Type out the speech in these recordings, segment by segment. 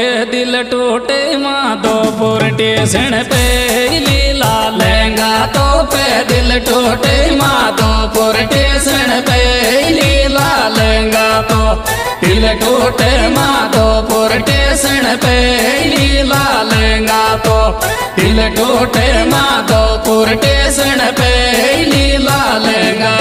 दिल टूटे माधोपुर स्टेशन पे लीला लहंगा तो पे दिल टूटे माधोपुर स्टेशन पे लीला लहंगा तो दिल टूटे माधोपुर स्टेशन पे लीला लहंगा तो दिल टूटे माधोपुर स्टेशन पे लीला लहंगा।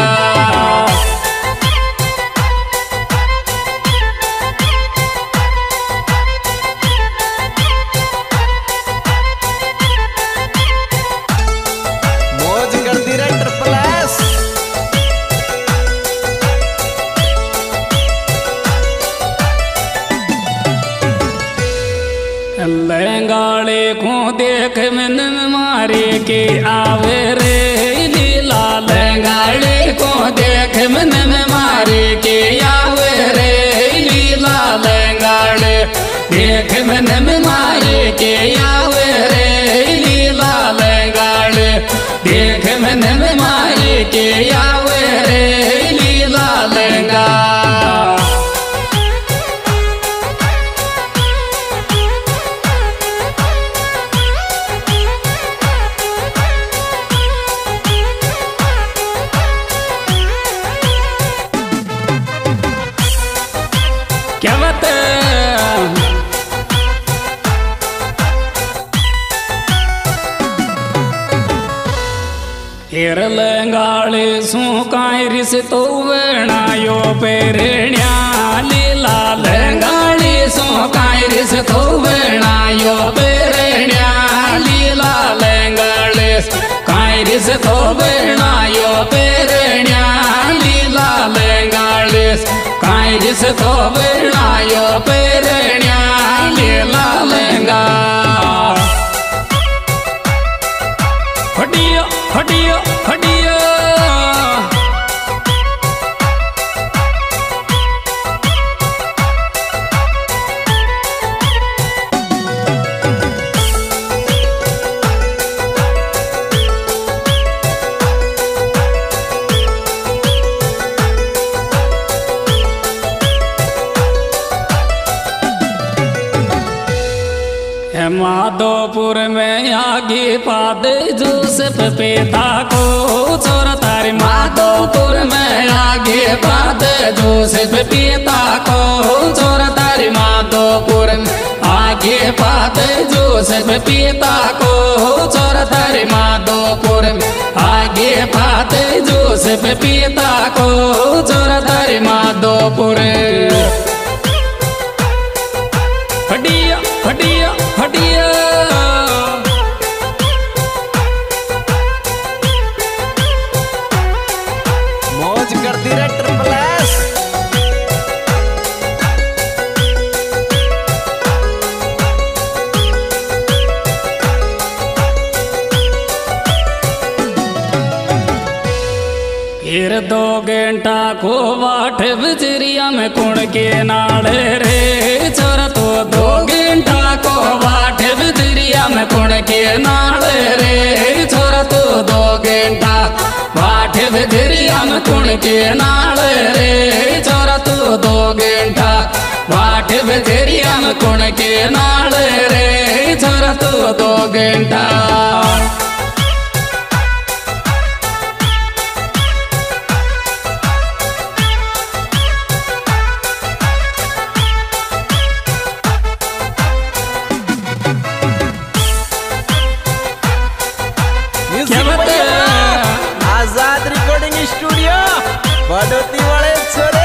लहंगाड़े को देख मन मारे के आवे रे लीला लहंगाड़े को देख मन मारे के आवे रे लीला लहंगाड़े देख मन मारे के आवे रे लीला लहंगाड़े देख मन मारे के आवे रे लीला लहंगा। क्या बात हेर लहंगाड़े सू काई रिस तो वेणायो पेरेण्या लीला लहंगाड़े सू काई रिस तो वेणायो पेरेण्या लीला लहंगाड़े काई रिस तो वेणायो पेरेण्या लीला लहंगाड़े काई रिस तो वेणायो पेरेण्या लीला लहंगा। हटियो हटियो हटियो माधोपुर में आगे पाद जोसेफ पिता को छोरा तारी माधोपुर में आगे पाद जोसेफ पिता को छोरा तारी माधोपुर में आगे पाद जोसेफ पिता को छोरा तारी माधोपुर में आगे पाद जोसेफ पिता को छोरा तारी माधोपुर। हटिया हटिया हटिया मौज करती रे ट्रिपल एस। फिर 2 घंटा को वाठ बजरिया में कुण के नाड़े रे छोरा तो 2 घंटा को वाठ बजरिया में कुण के नाड़े रे छोरा तो 2 घंटा वाठ बजरिया में कुण के नाड़े रे छोरा तो 2 घंटा वाठ बजरिया में कुण के नाड़े रे छोरा तो 2 घंटा। आजाद रिकॉर्डिंग स्टूडियो बड़ोती वाले छोरे।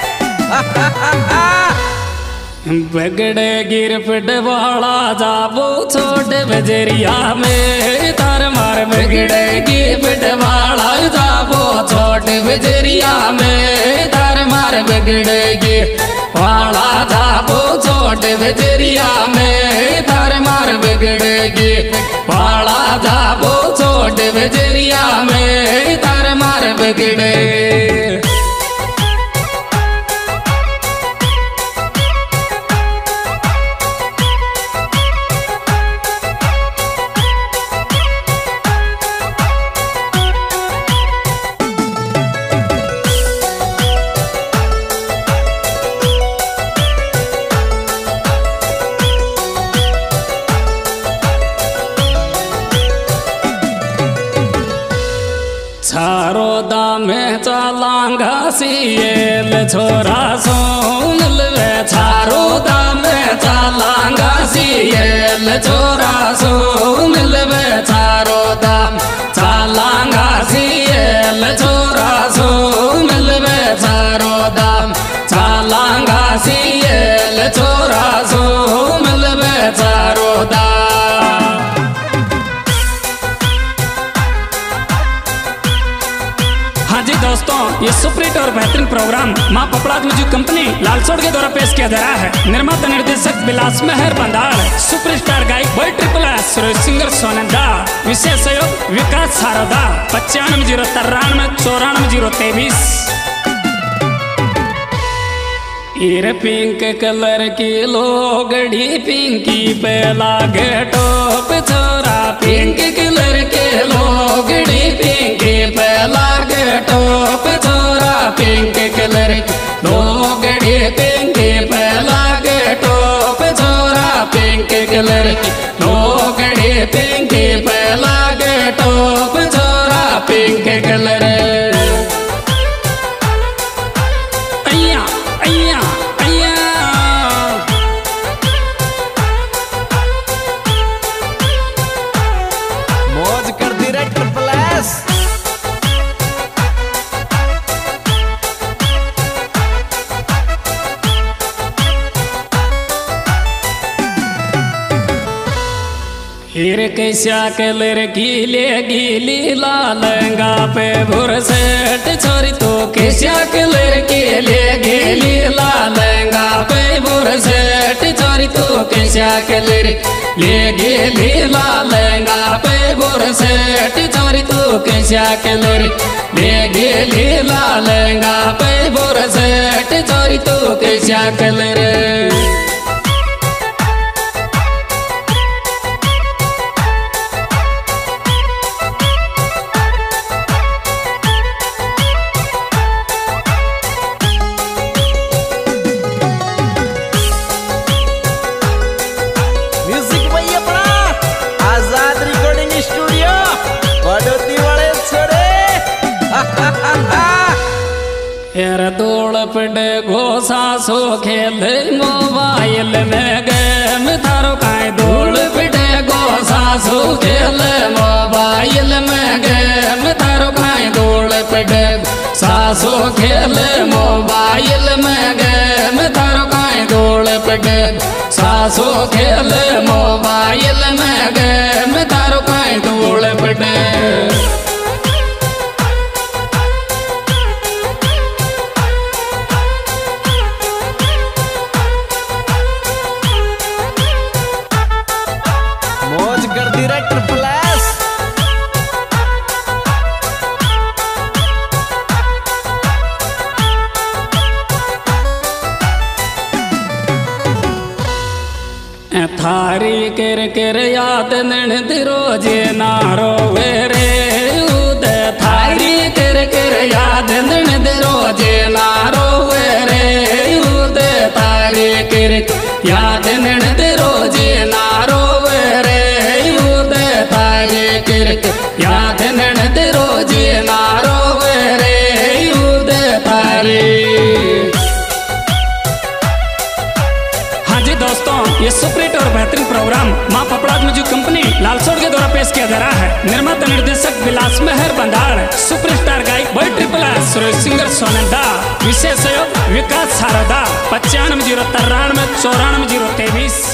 बगड़े गिर पिटवाड़ा जाबो छोटे बजरिया में तार मार बगड़े गिर पिटवाड़ा जाबो छोटे बजरिया में तार मार बगड़े गिर वाड़ा जाबो छोटे बजरिया में तार मार बगड़े गिर वाड़ा जाबो छोटे बजरिया में तार मार बगड़े। सीएल छोरा सो मिलवे चारो दाम चालांगा सीएल छोरा सो मिलवे चारो दाम चालांगा सीएल छोरा सो मिलवे चारो दाम चालांगा सीएल छोरा सो मिलवे चारो दाम। हाँ जी दोस्तों, ये सुपरहिट और बेहतरीन प्रोग्राम माँ पपड़ाद म्यूजिक कंपनी लालसोड़ के द्वारा पेश किया जा रहा है। निर्माता निर्देशक विलास मेहर बंदाड़, सुपरस्टार गायक boy triple S, singer Sonanda, विशेष सहयोग विकास सारदा। 9509949323। ईर पिंक कलर की लोगड़ी पिंकी पे लागे टोप छोरा पिंक कलर के लोगड़ी पिंकी पे लागे टोप छोरा पिंक कलर लोगड़ी पिंकी पे लागे टोप छोरा पिंक कलर लोगड़ी पिंकी पे लागे टोप छोरा पिंक कलर। हीर कैसा कलर गीले गीली लालंगा पे बुरसेट छोरी तो कैसा कलर गीले गीली लालंगा पे बुरसेट छोरी तो कैसा कलर ले गीली लालंगा पे बुरसेट छोरी तो कैसा कलर ले गीली लालंगा पे बुरसेट छोरी तो कैसा कलर। यार दौड़ पड़े घोसा सो खेल मोबाइल में गेम थारो काए दौड़ पड़े घोसा सो खेल मोबाइल में गेम थारो काए दौड़ पड़े सासो खेल मोबाइल में गेम थारो काए दौड़ पड़े सासो खेल मोबाइल में गेम थारो काए दौड़ पड़े। थारी कर याद नण रोजे नारो रे उद थारी कर याद नण रोजे नारो रे उद थारी कर याद नण रोजे नारो रे उद थारी कर याद नण रोजे नारो रे उद थारी। दोस्तों, ये सुपरहिट और बेहतरीन प्रोग्राम माँ पपड़ाद म्यूजिक कंपनी लालसोड़ के द्वारा पेश किया जा रहा है। निर्माता निर्देशक विलास मेहर बंदाड़, सुपरस्टार गायक boy triple S, singer Sonanda, विशेष सहयोग विकास सारदा। 9509949323।